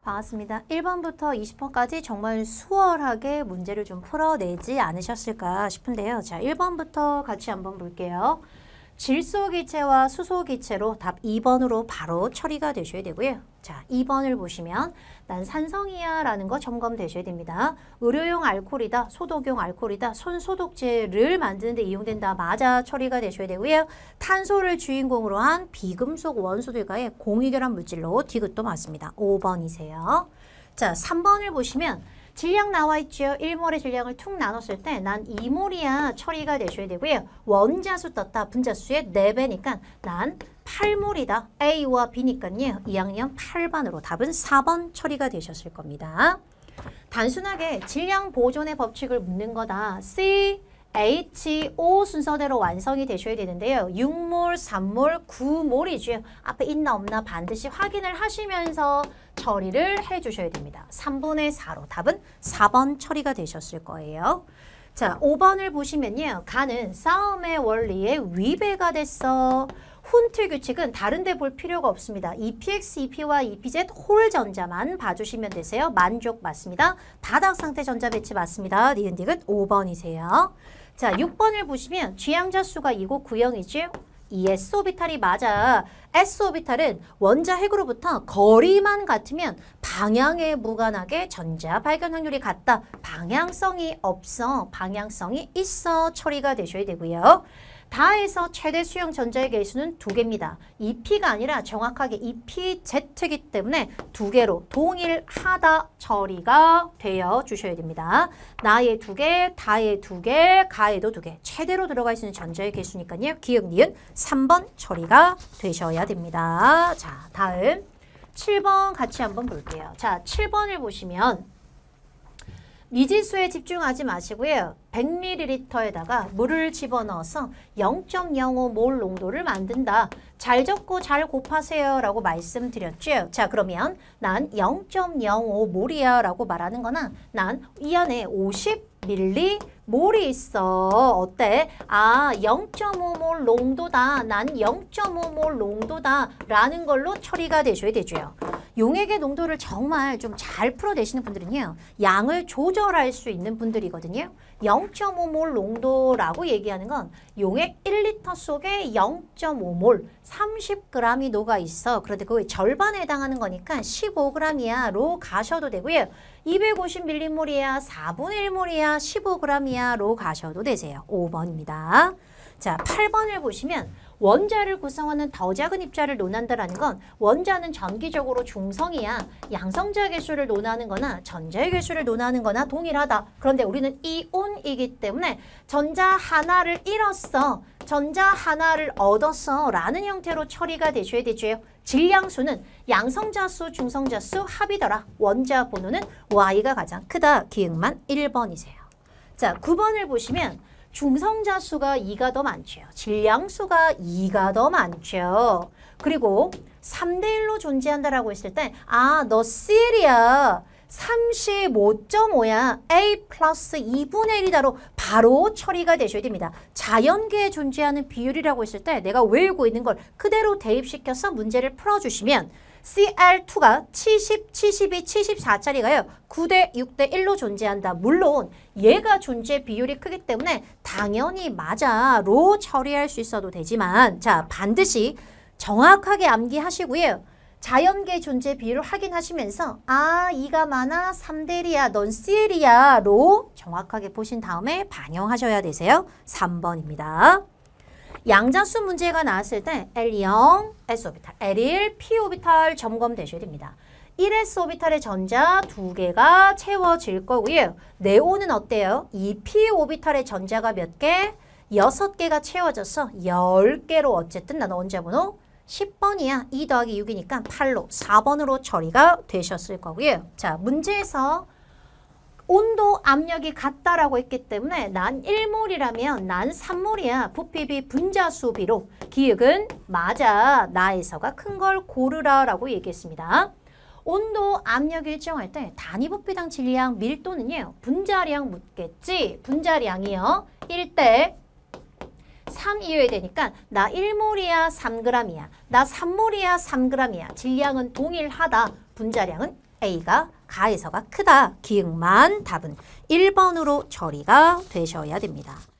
반갑습니다. 1번부터 20번까지 정말 수월하게 문제를 좀 풀어내지 않으셨을까 싶은데요. 자, 1번부터 같이 한번 볼게요. 질소기체와 수소기체로 답 2번으로 바로 처리가 되셔야 되고요. 자, 2번을 보시면 난 산성이야 라는 거 점검되셔야 됩니다. 의료용 알코올이다, 소독용 알코올이다, 손소독제를 만드는 데 이용된다. 맞아 처리가 되셔야 되고요. 탄소를 주인공으로 한 비금속 원소들과의 공유결합 물질로 디귿도 맞습니다. 5번이세요. 자, 3번을 보시면 질량 나와 있죠. 1몰의 질량을 툭 나눴을 때 난 2몰이야 처리가 되셔야 되고요. 원자수 떴다. 분자수의 4배니까 난 8몰이다. A와 B니까요. 2학년 8반으로 답은 4번 처리가 되셨을 겁니다. 단순하게 질량 보존의 법칙을 묻는 거다. C, H, O 순서대로 완성이 되셔야 되는데요. 6몰, 3몰, 9몰이죠. 앞에 있나 없나 반드시 확인을 하시면서 처리를 해주셔야 됩니다. 3분의 4로 답은 4번 처리가 되셨을 거예요. 자, 5번을 보시면요. 가는 싸움의 원리에 위배가 됐어. 훈틀 규칙은 다른 데 볼 필요가 없습니다. EPX, EP와 EPZ 홀 전자만 봐주시면 되세요. 만족 맞습니다. 바닥 상태 전자 배치 맞습니다. 니은디귿 5번이세요. 자, 6번을 보시면 G양자수가 2고 9형이죠. 이 s오비탈이 맞아. s오비탈은 원자 핵으로부터 거리만 같으면 방향에 무관하게 전자 발견 확률이 같다. 방향성이 없어. 방향성이 있어. 처리가 되셔야 되고요. 다에서 최대 수용 전자의 개수는 2개입니다. EP가 아니라 정확하게 EPZ이기 때문에 2개로 동일하다 처리가 되어 주셔야 됩니다. 나의 2개, 다의 2개, 가에도 2개. 최대로 들어가 있는 전자의 개수니까요. 기역, 니은 3번 처리가 되셔야 됩니다. 자, 다음 7번 같이 한번 볼게요. 자, 7번을 보시면 미지수에 집중하지 마시고요. 100ml에다가 물을 집어넣어서 0.05몰 농도를 만든다. 잘 적고 잘 곱하세요 라고 말씀드렸죠. 자, 그러면 난 0.05몰이야 라고 말하는 거나 난 이 안에 50ml몰이 있어. 어때? 아, 0.5몰 농도다. 난 0.5몰 농도다. 라는 걸로 처리가 되셔야 되죠. 용액의 농도를 정말 좀 잘 풀어내시는 분들은요. 양을 조절할 수 있는 분들이거든요. 0.5몰 농도라고 얘기하는 건 용액 1리터 속에 0.5몰 30g이 녹아있어. 그런데 그거의 절반에 해당하는 거니까 15g이야 로 가셔도 되고요. 250ml몰이야 4분의 1몰이야 15g이야 로 가셔도 되세요. 5번입니다. 자, 8번을 보시면 원자를 구성하는 더 작은 입자를 논한다라는 건 원자는 전기적으로 중성이야. 양성자 개수를 논하는 거나 전자의 개수를 논하는 거나 동일하다. 그런데 우리는 이온이기 때문에 전자 하나를 잃었어. 전자 하나를 얻었어. 라는 형태로 처리가 되셔야 되죠. 질량수는 양성자수, 중성자수 합이더라. 원자 번호는 Y가 가장 크다. 기억만 1번이세요. 자, 9번을 보시면 중성자수가 2가 더 많죠. 질량수가 2가 더 많죠. 그리고 3대1로 존재한다라고 했을 때 아, 너 Cl이야. 35.5야. A 플러스 2분의 1이다로 바로 처리가 되셔야 됩니다. 자연계에 존재하는 비율이라고 했을 때 내가 외우고 있는 걸 그대로 대입시켜서 문제를 풀어주시면 Cl2가 70, 72, 74짜리가요. 9대 6대 1로 존재한다. 물론 얘가 존재 비율이 크기 때문에 당연히 맞아로 처리할 수 있어도 되지만 자, 반드시 정확하게 암기하시고요. 자연계 존재 비율을 확인하시면서 아, 2가 많아 3대 1이야. 넌 Cl이야 로 정확하게 보신 다음에 반영하셔야 되세요. 3번입니다. 양자수 문제가 나왔을 때 L0, S오비탈, L1, P오비탈 점검되셔야 됩니다. 1S오비탈의 전자 2개가 채워질 거고요. 네온은 어때요? 이 P오비탈의 전자가 몇 개? 6개가 채워져서 10개로 어쨌든 난 원자번호 10번이야. 2 더하기 6이니까 8로 4번으로 처리가 되셨을 거고요. 자, 문제에서 온도, 압력이 같다라고 했기 때문에 난 1몰이라면 난 3몰이야. 부피비 분자수비로 기억은 맞아. 나에서가 큰 걸 고르라 라고 얘기했습니다. 온도, 압력 일정할 때 단위 부피당 질량, 밀도는요. 분자량 묻겠지. 분자량이요. 1대 3이어야 되니까 나 1몰이야 3g이야. 나 3몰이야 3g이야. 질량은 동일하다. 분자량은 A가 가에서가 크다. 기응만 답은 1번으로 처리가 되셔야 됩니다.